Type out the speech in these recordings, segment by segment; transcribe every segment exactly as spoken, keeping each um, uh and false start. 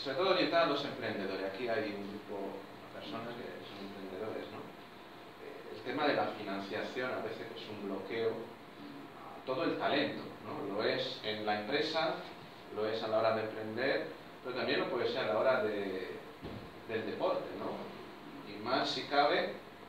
sobre todo orientada a los emprendedores. Aquí hay un grupo de personas que son emprendedores, ¿no? El tema de la financiación a veces es un bloqueo a todo el talento, ¿no? Lo es en la empresa, lo es a la hora de emprender, pero también lo puede ser a la hora de, del deporte, ¿no? Y más si cabe,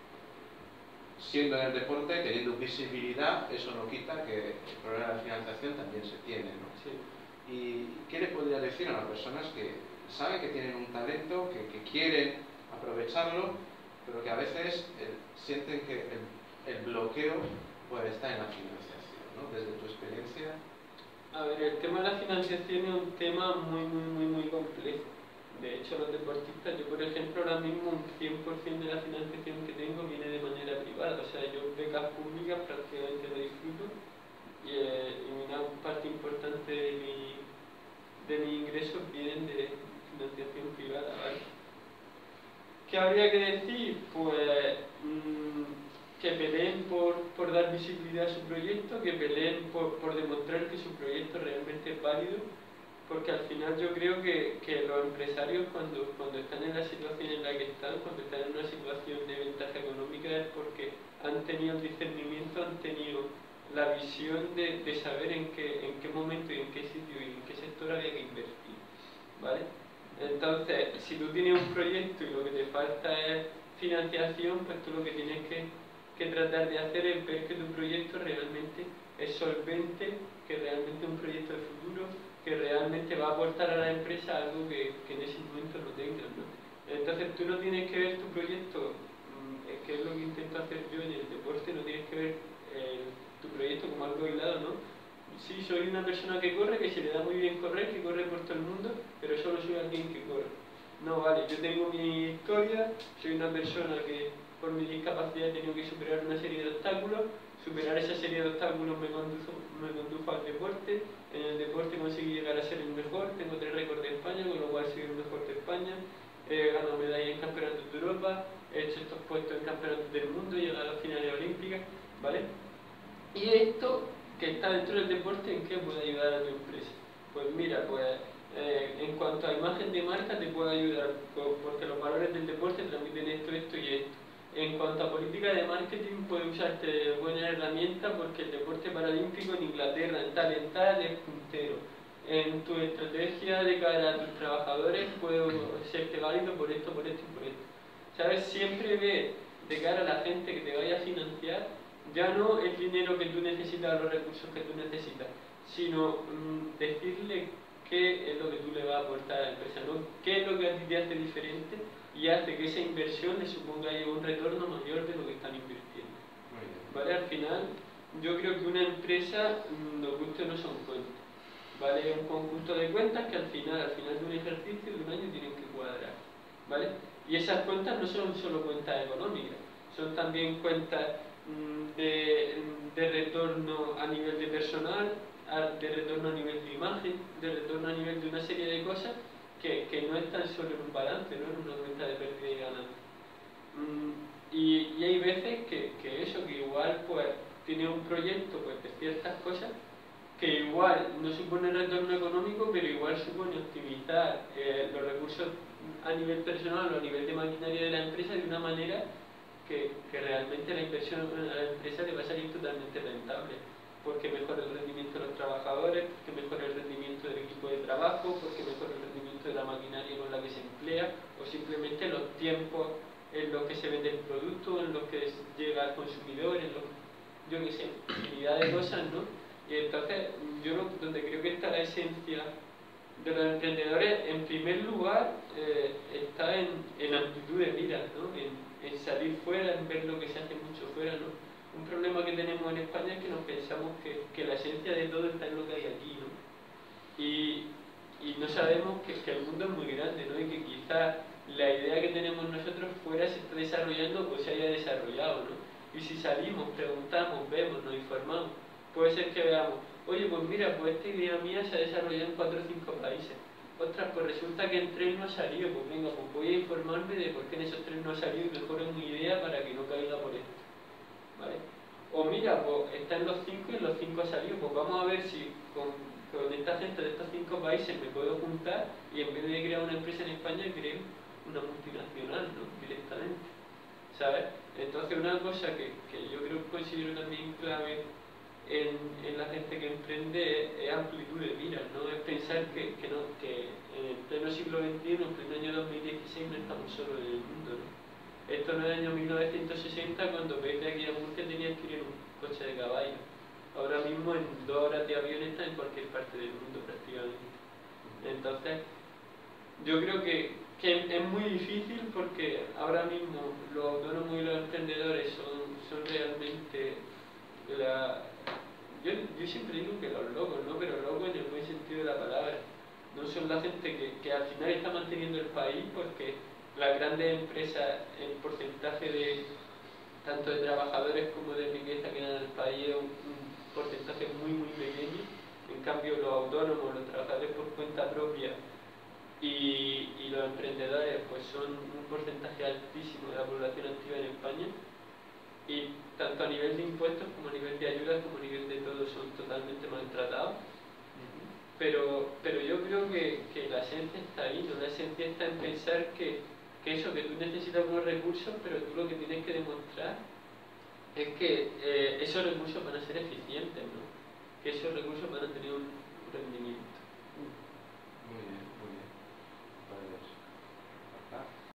siendo en el deporte, teniendo visibilidad, eso no quita que el problema de la financiación también se tiene, ¿no? Sí. ¿Y qué le podría decir a las personas que saben que tienen un talento, que, que quieren aprovecharlo, pero que a veces eh, sienten que el, el bloqueo puede estar en la financiación, ¿no? Desde tu experiencia. A ver, el tema de la financiación es un tema muy, muy, muy, muy complejo. De hecho, los deportistas, yo por ejemplo, ahora mismo un cien por cien de la financiación que tengo viene de manera privada. O sea, yo becas públicas prácticamente no disfruto y, eh, y una parte importante de mi, de mis ingresos vienen de financiación privada, ¿vale? ¿Qué habría que decir? Pues mmm, que peleen por, por dar visibilidad a su proyecto, que peleen por, por demostrar que su proyecto realmente es válido, porque al final yo creo que, que los empresarios cuando, cuando están en la situación en la que están, cuando están en una situación de ventaja económica, es porque han tenido el discernimiento, han tenido la visión de, de saber en qué, en qué momento y en qué sitio y en qué sector había que invertir, ¿vale? Entonces, si tú tienes un proyecto y lo que te falta es financiación, pues tú lo que tienes que, que tratar de hacer es ver que tu proyecto realmente es solvente, que realmente es un proyecto de futuro, que realmente va a aportar a la empresa algo que, que en ese momento no tengas, ¿no? Entonces tú no tienes que ver tu proyecto, que es lo que intento hacer yo en el deporte, no tienes que ver eh, tu proyecto como algo aislado, ¿no? Sí, soy una persona que corre, que se le da muy bien correr, que corre por todo el mundo, pero solo soy alguien que corre. No, vale, yo tengo mi historia, soy una persona que por mi discapacidad he tenido que superar una serie de obstáculos, superar esa serie de obstáculos me condujo, me condujo al deporte, en el deporte conseguí llegar a ser el mejor, tengo tres récords de España, con lo cual soy el mejor de España, he ganado medallas en campeonatos de Europa, he hecho estos puestos en campeonatos del mundo, he llegado a las finales olímpicas, ¿vale? Y esto que está dentro del deporte, ¿en qué puede ayudar a tu empresa? Pues mira, pues eh, en cuanto a imagen de marca te puede ayudar, porque los valores del deporte transmiten esto, esto y esto. En cuanto a política de marketing, puede usarte buena herramienta porque el deporte paralímpico en Inglaterra, en tal, en tal, es puntero. En tu estrategia de cara a tus trabajadores puede serte válido por esto, por esto y por esto. ¿Sabes? Siempre ve de cara a la gente que te vaya a financiar, ya no el dinero que tú necesitas, los recursos que tú necesitas, sino mmm, decirle qué es lo que tú le vas a aportar a la empresa, ¿no? Qué es lo que a ti te hace diferente y hace que esa inversión le suponga un retorno mayor de lo que están invirtiendo. ¿Vale? Al final, yo creo que una empresa, nos guste o no son cuentas, ¿vale? Es un conjunto de cuentas que al final, al final de un ejercicio, de un año, tienen que cuadrar, ¿vale? Y esas cuentas no son solo cuentas económicas, son también cuentas mmm, de, de retorno a nivel de personal, de retorno a nivel de imagen, de retorno a nivel de una serie de cosas que, que no están solo en un balance, no en una cuenta de pérdida y ganancia. Mm, y, y hay veces que, que eso, que igual pues tiene un proyecto pues, de ciertas cosas que igual no supone retorno económico, pero igual supone optimizar eh, los recursos a nivel personal o a nivel de maquinaria de la empresa de una manera que, que realmente la inversión a la empresa le va a salir totalmente rentable, porque mejora el rendimiento de los trabajadores, porque mejora el rendimiento del equipo de trabajo, porque mejora el rendimiento de la maquinaria con la que se emplea, o simplemente los tiempos en los que se vende el producto, en los que llega al consumidor, en los, yo qué sé, infinidad de cosas, ¿no? Y entonces, yo no, donde creo que está la esencia de los emprendedores, en primer lugar, eh, está en, en amplitud de miras, ¿no? En, en salir fuera, en ver lo que se hace mucho fuera, ¿no? Un problema que tenemos en España es que nos pensamos que, que la esencia de todo está en lo que hay aquí, ¿no? Y, y no sabemos que, que el mundo es muy grande, ¿no? Y que quizás la idea que tenemos nosotros fuera se está desarrollando o se haya desarrollado, ¿no? Y si salimos, preguntamos, vemos, nos informamos, puede ser que veamos, oye, pues mira, pues esta idea mía se ha desarrollado en cuatro o cinco países. Ostras, pues resulta que en tres no ha salido, pues venga, pues voy a informarme de por qué en esos tres no ha salido y mejoro mi idea para que no caiga por esto, ¿vale? O mira, pues está en los cinco y en los cinco ha salido, pues vamos a ver si con, con esta gente de estos cinco países me puedo juntar y en vez de crear una empresa en España creo una multinacional, ¿no? Directamente, ¿sabes? Entonces una cosa que, que yo creo que considero también clave en, en la gente que emprende es, es amplitud de miras, ¿no? Es pensar que, que, no, que en el pleno siglo veintiuno, en pleno año dos mil dieciséis, no estamos solos en el mundo, ¿no? Esto no es el año mil novecientos sesenta, cuando desde aquí a Murcia tenías que ir en un coche de caballo. Ahora mismo en dos horas de avión está en cualquier parte del mundo prácticamente. Entonces, yo creo que, que es muy difícil porque ahora mismo los autónomos y los emprendedores son, son realmente la... Yo, yo siempre digo que los locos, ¿no? Pero locos en el buen sentido de la palabra. No son la gente que, que al final está manteniendo el país porque las grandes empresas, el porcentaje de tanto de trabajadores como de riqueza que dan al país es un, un porcentaje muy muy pequeño. En cambio los autónomos, los trabajadores por cuenta propia y, y los emprendedores pues son un porcentaje altísimo de la población activa en España, y tanto a nivel de impuestos como a nivel de ayudas como a nivel de todo son totalmente maltratados. Pero, pero yo creo que, que la esencia está ahí, ¿no? La esencia está en pensar que, que eso, que tú necesitas unos recursos, pero tú lo que tienes que demostrar es que eh, esos recursos van a ser eficientes, ¿no? Que esos recursos van a tener un rendimiento. Muy bien, muy bien. Pues